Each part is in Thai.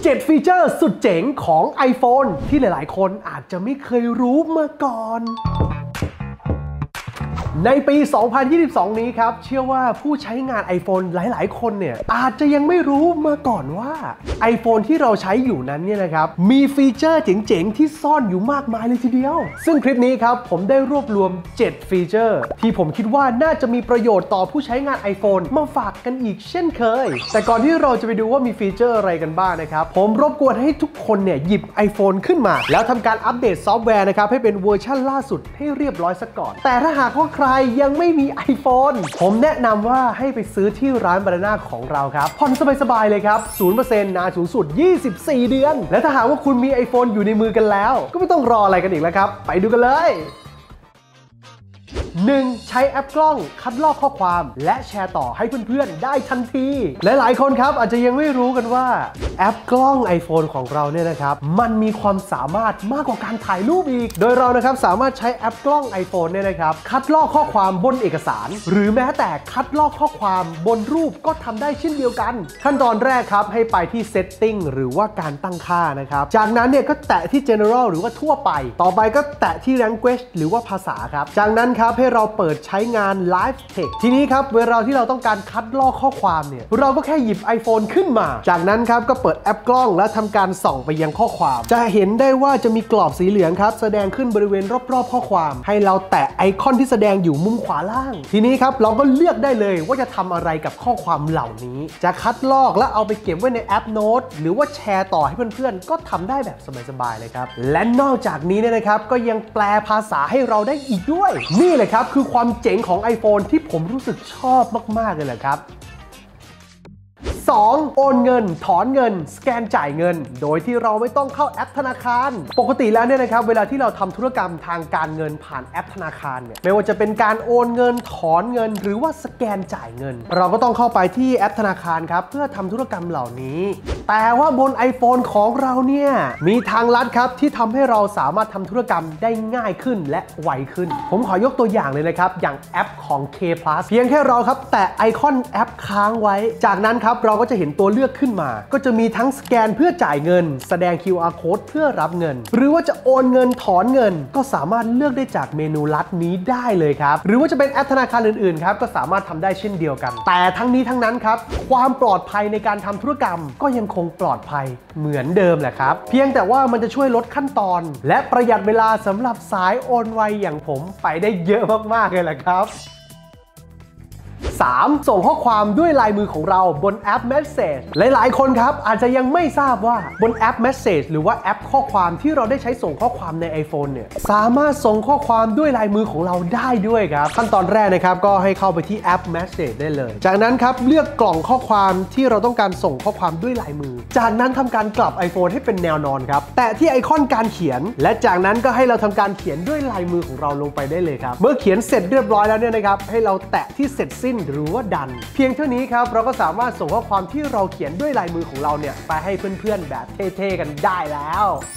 7 ฟีเจอร์สุดเจ๋งของ iPhone ที่หลายๆคนอาจจะไม่เคยรู้มาก่อนในปี 2022 นี้ครับเชื่อว่าผู้ใช้งาน iPhone หลายๆคนเนี่ยอาจจะยังไม่รู้มาก่อนว่า iPhone ที่เราใช้อยู่นั้นเนี่ยนะครับมีฟีเจอร์เจ๋งๆที่ซ่อนอยู่มากมายเลยทีเดียวซึ่งคลิปนี้ครับผมได้รวบรวม7ฟีเจอร์ที่ผมคิดว่าน่าจะมีประโยชน์ต่อผู้ใช้งาน iPhone มาฝากกันอีกเช่นเคยแต่ก่อนที่เราจะไปดูว่ามีฟีเจอร์อะไรกันบ้างนะครับผมรบกวนให้ทุกคนเนี่ยหยิบ iPhone ขึ้นมาแล้วทำการอัปเดตซอฟต์แวร์นะครับให้เป็นเวอร์ชันล่าสุดให้เรียบร้อยซะก่อนแต่ถ้าหากว่าใครยังไม่มี iPhone ผมแนะนำว่าให้ไปซื้อที่ร้านบานาน่าของเราครับผ่อนสบายๆเลยครับ 0% นานสูงสุด24 เดือนและถ้าหากว่าคุณมี iPhone อยู่ในมือกันแล้วก็ไม่ต้องรออะไรกันอีกแล้วครับไปดูกันเลย 1. ใช้แอปกล้องคัดลอกข้อความและแชร์ต่อให้เพื่อนๆได้ทันทีหลายๆคนครับอาจจะยังไม่รู้กันว่าแอปกล้อง iPhone ของเราเนี่ยนะครับมันมีความสามารถมากกว่าการถ่ายรูปอีกโดยเรานะครับสามารถใช้แอปกล้อง iPhone เนี่ยนะครับคัดลอกข้อความบนเอกสารหรือแม้แต่คัดลอกข้อความบนรูปก็ทำได้เช่นเดียวกันขั้นตอนแรกครับให้ไปที่ Setting หรือว่าการตั้งค่านะครับจากนั้นเนี่ยก็แตะที่ General หรือว่าทั่วไปต่อไปก็แตะที่ Language หรือว่าภาษาครับจากนั้นครับให้เราเปิดใช้งาน Live Text ทีนี้ครับเวลาที่เราต้องการคัดลอกข้อความเนี่ยเราก็แค่หยิบ iPhone ขึ้นมาจากนั้นครับก็เปิดแอปกล้องและทำการส่องไปยังข้อความจะเห็นได้ว่าจะมีกรอบสีเหลืองครับแสดงขึ้นบริเวณรอบๆข้อความให้เราแตะไอคอนที่แสดงอยู่มุมขวาล่างทีนี้ครับเราก็เลือกได้เลยว่าจะทำอะไรกับข้อความเหล่านี้จะคัดลอกและเอาไปเก็บไว้ในแอปโน้ตหรือว่าแชร์ต่อให้เพื่อนๆก็ทำได้แบบสบายๆเลยครับและนอกจากนี้เนี่ยนะครับก็ยังแปลภาษาให้เราได้อีกด้วยนี่แหละครับคือความเจ๋งของ iPhone ที่ผมรู้สึกชอบมากๆเลยแหละครับ 2. โอนเงินถอนเงินสแกนจ่ายเงินโดยที่เราไม่ต้องเข้าแอปธนาคารปกติแล้วเนี่ยนะครับเวลาที่เราทำธุรกรรมทางการเงินผ่านแอปธนาคารเนี่ยไม่ว่าจะเป็นการโอนเงินถอนเงินหรือว่าสแกนจ่ายเงินเราก็ต้องเข้าไปที่แอปธนาคารครับเพื่อทำธุรกรรมเหล่านี้แต่ว่าบน iPhone ของเราเนี่ยมีทางลัดครับที่ทำให้เราสามารถทำธุรกรรมได้ง่ายขึ้นและไวขึ้นผมขอยกตัวอย่างเลยนะครับอย่างแอปของ K+ เพียงแค่เราครับแตะไอคอนแอปค้างไว้จากนั้นครับเราก็จะเห็นตัวเลือกขึ้นมาก็จะมีทั้งสแกนเพื่อจ่ายเงินแสดง QR Code เพื่อรับเงินหรือว่าจะโอนเงินถอนเงินก็สามารถเลือกได้จากเมนูลัดนี้ได้เลยครับหรือว่าจะเป็นแอปธนาคารอื่นๆครับก็สามารถทำได้เช่นเดียวกันแต่ทั้งนี้ทั้งนั้นครับความปลอดภัยในการทำธุรกรรมก็ยังคงปลอดภัยเหมือนเดิมแหละครับเพียงแต่ว่ามันจะช่วยลดขั้นตอนและประหยัดเวลาสำหรับสายโอนไวอย่างผมไปได้เยอะมากๆเลยแหละครับ3. ส่งข้อความด้วยลายมือของเราบนแอป Message หลายๆคนครับอาจจะยังไม่ทราบว่าบนแอป Message หรือว่าแอปข้อความที่เราได้ใช้ส่งข้อความใน iPhone เนี่ยสามารถส่งข้อความด้วยลายมือของเราได้ด้วยครับขั้นตอนแรกนะครับก็ให้เข้าไปที่แอป Message ได้เลยจากนั้นครับเลือกกล่องข้อความที่เราต้องการส่งข้อความด้วยลายมือจากนั้นทำการกลับ iPhone ให้เป็นแนวนอนครับแตะที่ไอคอนการเขียนและจากนั้นก็ให้เราทำการเขียนด้วยลายมือของเราลงไปได้เลยครับเมื่อเขียนเสร็จเรียบร้อยแล้วเนี่ยนะครับให้เราแตะที่เสร็จสิ้นหรือว่าดันเพียงเท่านี้ครับเราก็สามารถส่งข้อความที่เราเขียนด้วยลายมือของเราเนี่ยไปให้เพื่อนๆแบบเท่ๆกันได้แล้ว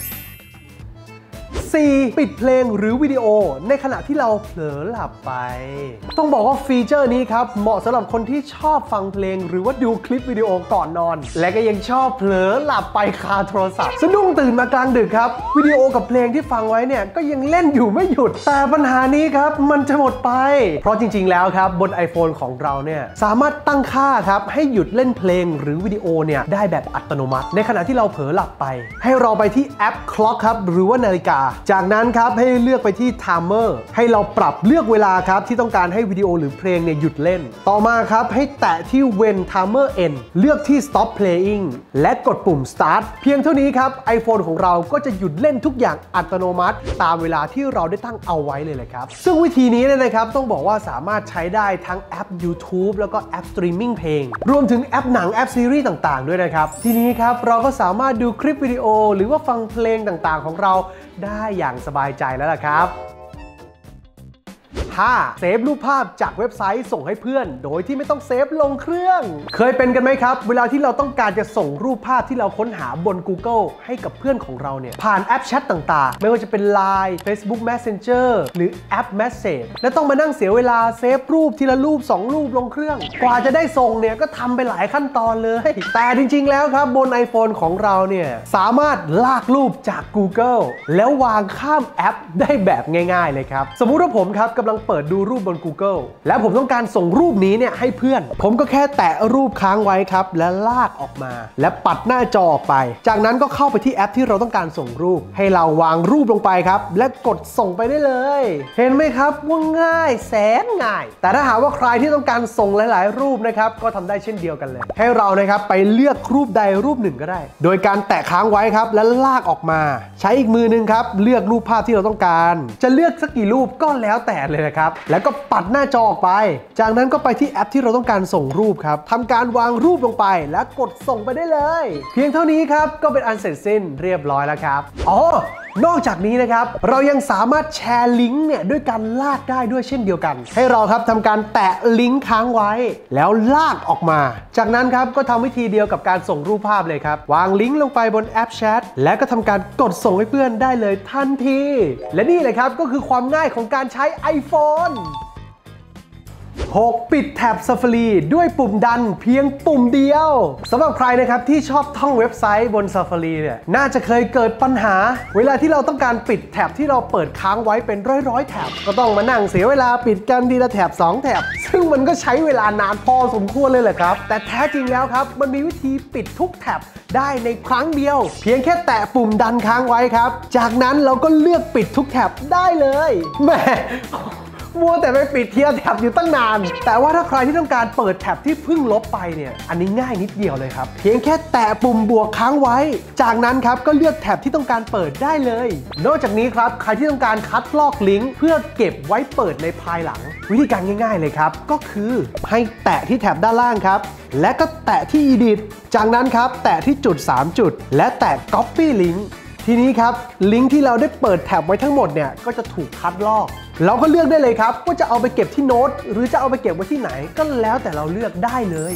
4. ปิดเพลงหรือวิดีโอในขณะที่เราเผลอหลับไปต้องบอกว่าฟีเจอร์นี้ครับเหมาะสำหรับคนที่ชอบฟังเพลงหรือว่าดูคลิปวิดีโอก่อนนอนและก็ยังชอบเผลอหลับไปคาโทรศัพท์สะดุ้งตื่นมากลางดึกครับวิดีโอกับเพลงที่ฟังไว้เนี่ยก็ยังเล่นอยู่ไม่หยุดแต่ปัญหานี้ครับมันจะหมดไปเพราะจริงๆแล้วครับบน iPhone ของเราเนี่ยสามารถตั้งค่าครับให้หยุดเล่นเพลงหรือวิดีโอเนี่ยได้แบบอัตโนมัติในขณะที่เราเผลอหลับไปให้เราไปที่แอป Clock ครับหรือว่านาฬิกาจากนั้นครับให้เลือกไปที่ Timer ให้เราปรับเลือกเวลาครับที่ต้องการให้วิดีโอหรือเพลงเนี่ยหยุดเล่นต่อมาครับให้แตะที่ When Timer End เลือกที่ Stop Playing และกดปุ่ม Start เพียงเท่านี้ครับ iPhone ของเราก็จะหยุดเล่นทุกอย่างอัตโนมัติตามเวลาที่เราได้ตั้งเอาไว้เลยแหละครับซึ่งวิธีนี้นะครับต้องบอกว่าสามารถใช้ได้ทั้งแอป YouTube แล้วก็แอป Streaming เพลงรวมถึงแอปหนังแอปซีรีส์ต่างๆด้วยนะครับทีนี้ครับเราก็สามารถดูคลิปวิดีโอหรือว่าฟังเพลงต่างๆของเราได้อย่างสบายใจแล้วล่ะครับ 5. เซฟรูปภาพจากเว็บไซต์ส่งให้เพื่อนโดยที่ไม่ต้องเซฟลงเครื่องเคยเป็นกันไหมครับเวลาที่เราต้องการจะส่งรูปภาพที่เราค้นหาบน Google ให้กับเพื่อนของเราเนี่ยผ่านแอปแชทต่างๆไม่ว่าจะเป็น Line Facebook Messenger หรือแอป Message และต้องมานั่งเสียเวลาเซฟรูปทีละรูป2รูปลงเครื่องกว่าจะได้ส่งเนี่ยก็ทำไปหลายขั้นตอนเลยแต่จริงๆแล้วครับบน iPhone ของเราเนี่ยสามารถลากรูปจาก Google แล้ววางข้ามแอปได้แบบง่ายๆเลยครับสมมุติว่าผมครับกำลังเปิดดูรูปบน Google แล้วผมต้องการส่งรูปนี้เนี่ยให้เพื่อนผมก็แค่แตะรูปค้างไว้ครับและลากออกมาและปัดหน้าจอออกไปจากนั้นก็เข้าไปที่แอปที่เราต้องการส่งรูปให้เราวางรูปลงไปครับและกดส่งไปได้เลยเห็นไหมครับว่าง่ายแสนง่ายแต่ถ้าหากว่าใครที่ต้องการส่งหลายๆรูปนะครับก็ทำได้เช่นเดียวกันเลยให้เรานะครับไปเลือกรูปใดรูปหนึ่งก็ได้โดยการแตะค้างไว้ครับและลากออกมาใช้อีกมือนึงครับเลือกรูปภาพที่เราต้องการจะเลือกสักกี่รูปก็แล้วแต่เลยนะครับแล้วก็ปัดหน้าจอออกไปจากนั้นก็ไปที่แอปที่เราต้องการส่งรูปครับทำการวางรูปลงไปและกดส่งไปได้เลยเพียงเท่านี้ครับก็เป็นอันเสร็จสิ้นเรียบร้อยแล้วครับนอกจากนี้นะครับเรายังสามารถแชร์ลิงก์เนี่ยด้วยการลากได้ด้วยเช่นเดียวกันให้เราครับทำการแตะลิงก์ค้างไว้แล้วลากออกมาจากนั้นครับก็ทำวิธีเดียวกับการส่งรูปภาพเลยครับวางลิงก์ลงไปบนแอปแชทและก็ทำการกดส่งให้เพื่อนได้เลยทันทีและนี่เลยครับก็คือความง่ายของการใช้ iPhone 6. ปิดแท็บ Safari ด้วยปุ่มดันเพียงปุ่มเดียวสำหรับใครนะครับที่ชอบท่องเว็บไซต์บน Safari เนี่ยน่าจะเคยเกิดปัญหาเวลาที่เราต้องการปิดแท็บที่เราเปิดค้างไว้เป็นร้อยแท็บก็ต้องมานั่งเสียเวลาปิดกันทีละแท็บ2แท็บซึ่งมันก็ใช้เวลานานพอสมควรเลยแหละครับแต่แท้จริงแล้วครับมันมีวิธีปิดทุกแท็บได้ในครั้งเดียวเพียงแค่แตะปุ่มดันค้างไว้ครับจากนั้นเราก็เลือกปิดทุกแท็บได้เลยแหมมัวแต่ไปปิดเทียร์แท็บอยู่ตั้งนานแต่ว่าถ้าใครที่ต้องการเปิดแท็บที่เพิ่งลบไปเนี่ยอันนี้ง่ายนิดเดียวเลยครับเพียงแค่แตะปุ่มบวกค้างไว้จากนั้นครับก็เลือกแท็บที่ต้องการเปิดได้เลยนอกจากนี้ครับใครที่ต้องการคัดลอกลิงก์เพื่อเก็บไว้เปิดในภายหลังวิธีการง่ายๆเลยครับก็คือให้แตะที่แท็บด้านล่างครับและก็แตะที่ Edit จากนั้นครับแตะที่จุด3จุดและแตะ Copy Link ทีนี้ครับลิงก์ที่เราได้เปิดแท็บไว้ทั้งหมดเนี่ยก็จะถูกคัดลอกเราก็เลือกได้เลยครับว่าจะเอาไปเก็บที่โน้ตหรือจะเอาไปเก็บไว้ที่ไหนก็แล้วแต่เราเลือกได้เลย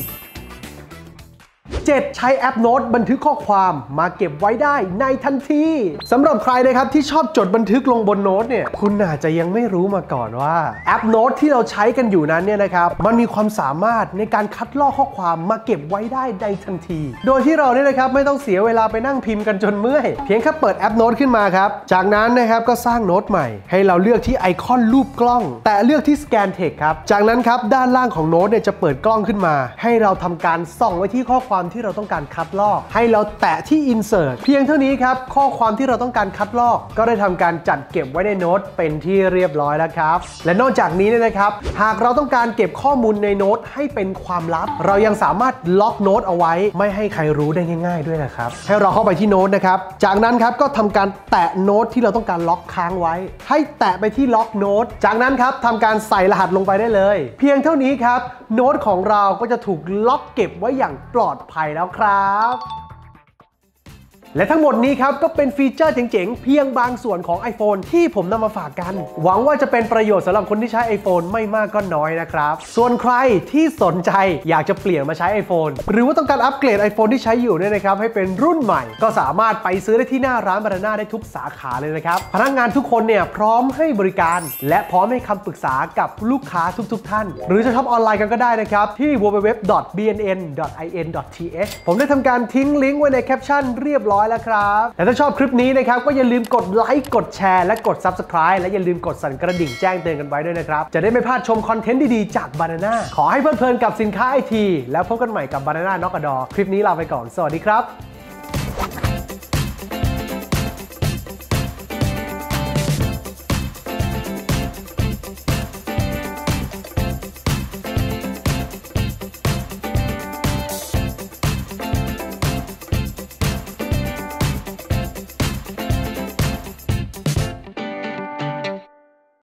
7. ใช้แอปโน้ตบันทึกข้อความมาเก็บไว้ได้ในทันทีสำหรับใครนะครับที่ชอบจดบันทึกลงบนโน้ตเนี่ยคุณอาจจะยังไม่รู้มาก่อนว่าแอปโน้ตที่เราใช้กันอยู่นั้นเนี่ยนะครับมันมีความสามารถในการคัดลอกข้อความมาเก็บไว้ได้ในทันทีโดยที่เราเนี่ยนะครับไม่ต้องเสียเวลาไปนั่งพิมพ์กันจนเมื่อยเพียงแค่เปิดแอปโน้ตขึ้นมาครับจากนั้นนะครับก็สร้างโน้ตใหม่ให้เราเลือกที่ไอคอนรูปกล้องแต่เลือกที่ Scan Text ครับจากนั้นครับด้านล่างของโน้ตเนี่ยจะเปิดกล้องขึ้นมาให้เราทำการส่องไว้ที่ข้อความที่เราต้องการคัดลอกให้เราแตะที่ Insert เพียงเท่านี้ครับข้อความที่เราต้องการคัดลอกก็ได้ทำการจัดเก็บไว้ในโน้ตเป็นที่เรียบร้อยแล้วครับและนอกจากนี้เนี่ยนะครับหากเราต้องการเก็บข้อมูลในโน้ตให้เป็นความลับเรายังสามารถล็อกโน้ตเอาไว้ไม่ให้ใครรู้ได้ง่ายๆด้วยนะครับให้เราเข้าไปที่โน้ตนะครับจากนั้นครับก็ทำการแตะโน้ตที่เราต้องการล็อกค้างไว้ให้แตะไปที่ล็อกโน้ตจากนั้นครับทำการใส่รหัสลงไปได้เลยเพียงเท่านี้ครับโน้ตของเราก็จะถูกล็อกเก็บไว้อย่างปลอดภัยแล้วครับและทั้งหมดนี้ครับก็เป็นฟีเจอร์เจ๋งๆเพียงบางส่วนของ iPhone ที่ผมนำมาฝากกันหวังว่าจะเป็นประโยชน์สำหรับคนที่ใช้ iPhone ไม่มากก็น้อยนะครับส่วนใครที่สนใจอยากจะเปลี่ยนมาใช้ iPhone หรือว่าต้องการอัปเกรด iPhone ที่ใช้อยู่เนี่ยนะครับให้เป็นรุ่นใหม่ก็สามารถไปซื้อได้ที่หน้าร้าน Banana ได้ทุกสาขาเลยนะครับพนักงานทุกคนเนี่ยพร้อมให้บริการและพร้อมให้คำปรึกษากับลูกค้าทุกท่านหรือจะช็อปออนไลน์กันก็ได้นะครับที่ www.bnn.in.th ผมได้ทำการทิ้งลิงก์ไว้ในแคปชั่นเรียบร้อยแล้วครับและถ้าชอบคลิปนี้นะครับก็อย่าลืมกดไลค์กดแชร์และกด Subscribe และอย่าลืมกดสั่นกระดิ่งแจ้งเตือนกันไว้ด้วยนะครับจะได้ไม่พลาดชมคอนเทนต์ดีๆจาก Banana ขอให้เพลินๆกับสินค้าไอทีแล้วพบกันใหม่กับ Banana Knock a Door คลิปนี้ลาไปก่อนสวัสดีครับ